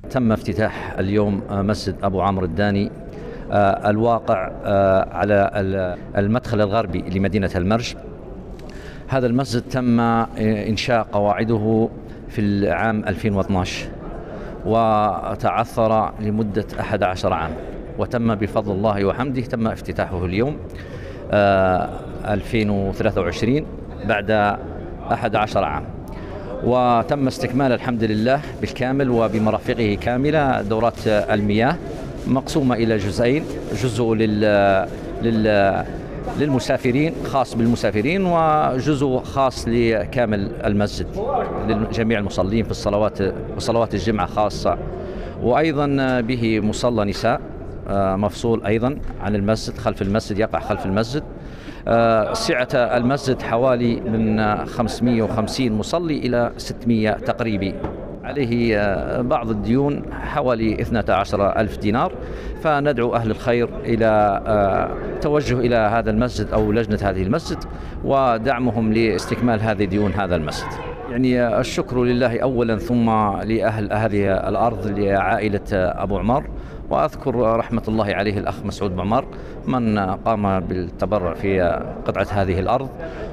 تم افتتاح اليوم مسجد أبو عمرو الداني الواقع على المدخل الغربي لمدينة المرج. هذا المسجد تم إنشاء قواعده في العام 2012 وتعثر لمدة 11 عام، وتم بفضل الله وحمده تم افتتاحه اليوم 2023 بعد 11 عام، وتم استكمال الحمد لله بالكامل وبمرافقه كاملة. دورات المياه مقسومة إلى جزئين، جزء للمسافرين خاص بالمسافرين، وجزء خاص لكامل المسجد لجميع المصلين في الصلوات وصلوات الجمعة خاصة. وأيضا به مصلى نساء مفصول أيضا عن المسجد، خلف المسجد، يقع خلف المسجد. سعة المسجد حوالي من 550 مصلي إلى 600 تقريبي. عليه بعض الديون حوالي 12,000 دينار، فندعو أهل الخير إلى توجه إلى هذا المسجد أو لجنة هذه المسجد ودعمهم لاستكمال هذه ديون هذا المسجد. يعني الشكر لله أولا، ثم لأهل هذه الأرض لعائلة أبو عمار، وأذكر رحمة الله عليه الأخ مسعود بعمر من قام بالتبرع في قطعة هذه الأرض،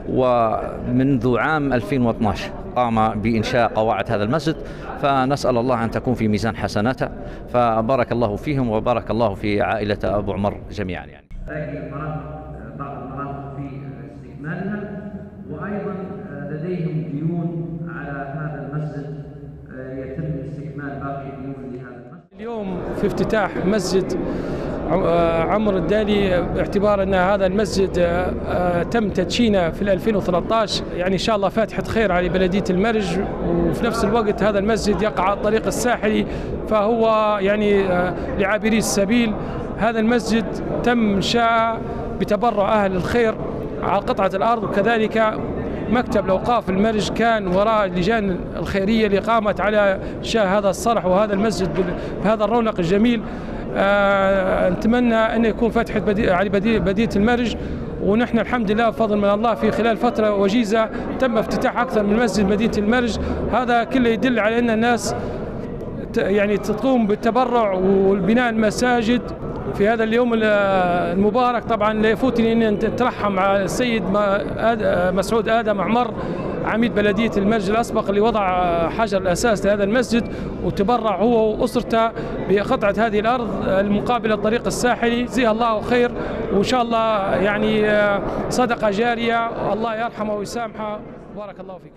ومنذ عام 2012 قام بإنشاء قواعد هذا المسجد، فنسأل الله أن تكون في ميزان حسناته، فبارك الله فيهم وبارك الله في عائلة أبو عمر جميعا. يعني بعض المرافق في استكمالها، وأيضا لديهم ديون على هذا المسجد يتم استكمال باقي الديون لهذا المسجد. اليوم في افتتاح مسجد عمرو الداني، باعتبار أن هذا المسجد تم تدشينه في 2013، يعني إن شاء الله فاتحة خير على بلدية المرج، وفي نفس الوقت هذا المسجد يقع على الطريق الساحلي، فهو يعني لعابري السبيل. هذا المسجد تم إنشاءه بتبرع أهل الخير على قطعة الأرض، وكذلك مكتب الأوقاف المرج كان وراء اللجان الخيرية اللي قامت على إنشاء هذا الصرح وهذا المسجد بهذا الرونق الجميل. نتمنى أن يكون فتحة على بدية المرج، ونحن الحمد لله بفضل من الله في خلال فترة وجيزة تم افتتاح أكثر من مسجد مدينة المرج. هذا كله يدل على أن الناس يعني تقوم بالتبرع والبناء المساجد في هذا اليوم المبارك. طبعا لا يفوتني أن نترحم على السيد مسعود آدم عمر عميد بلدية المرج الأسبق اللي وضع حجر الأساس لهذا المسجد، وتبرع هو وأسرته بقطعة هذه الأرض المقابلة الطريق الساحلي. جزاه الله خير، وإن شاء الله يعني صدقة جارية، الله يرحمه ويسامحه. بارك الله فيك.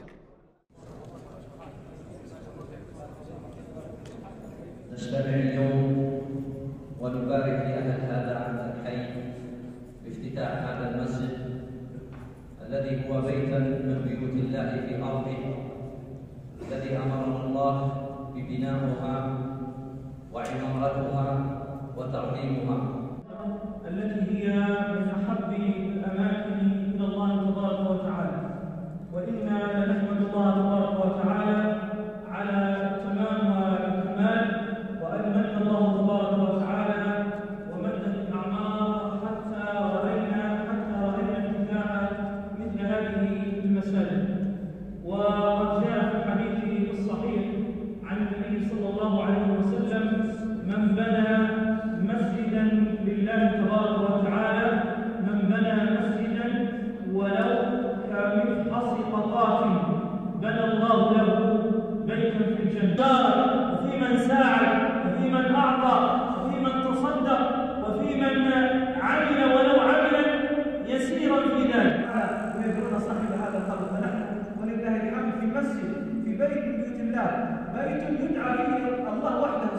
نجتمع اليوم ونبارك لأهل هذا الحي بافتتاح هذا المسجد الذي هو بيتا من بيوت الله في أرضه، الذي أمرنا الله ببناؤها وعمارتها وتعظيمها، التي هي من أحب الأماكن إلى الله تبارك وتعالى. وإنا لنحمد الله تبارك وتعالى على تمامها بالكمال، وأن من الله تبارك وتعالى ومد الأعمار حتى رأينا افتتاح مثل هذه المساجد. وقد جاء في حديثه الصحيح عن النبي صلى الله عليه وسلم: من بنى مسجدا لله تبارك وتعالى، من بنى مسجدا ولو كمفحص قطات بنى الله له بيتا في الجنة. وفي من ساعد، وفي من أعطى، وفي من تصدق، وفي من عمل ولو عملا يسيرا في ذلك. ويدعون صاحب هذا القبر، فنحن ولله الحمد في مسجد في بيت من بيوت الله، بيت يدعى فيه الله وحده.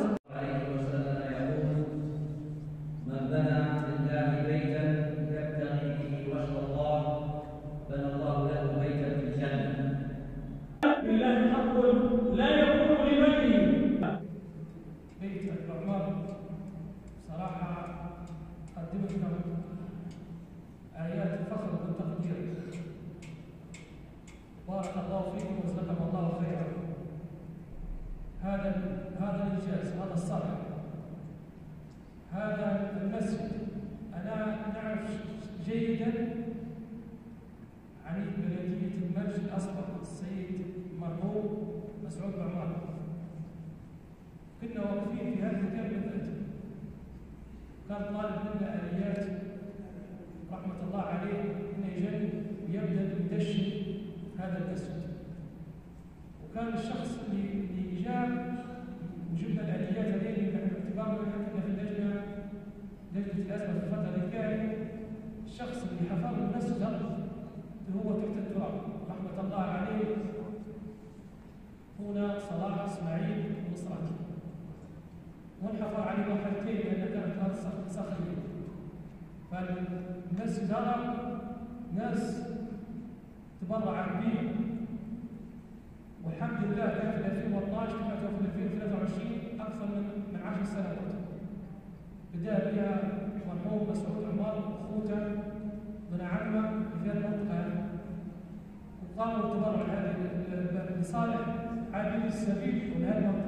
من بنى لله بيتا يبتغي به وجه الله بنى الله له بيتا في الجنة. لله حق لا يكون لغيره. بيت العمر صراحة قدمت لهم آيات الفخر والتقدير. بارك الله فيكم وجزاكم الله خيرا. هذا الإنجاز، هذا الصرح، هذا المسجد، أنا نعرف جيدا عميد بلدية المرج الأسبق السيد مرحوم مسعود بعمر. كنا هذا المسجد. وكان الشخص اللي جاء وجبنا الآليات هذه باعتبارنا حتى في لجنة الأزمة في الفترة الثانية، الشخص اللي حفر المسجد هو تحت التراب رحمة الله عليه هنا صلاح إسماعيل المصراتي، وانحفر عليه مرحلتين لأن كانت هذه صخرية. فالمسجد هذا ناس تبرع به، والحمد لله كان في 2012 وفي 2023 أكثر من 10 سنوات. بدأ بها المرحوم مسعود عمر أخوته من عمه في المنطقة، وقاموا بالتبرع لصالح عابري السبيل من هذه المنطقة.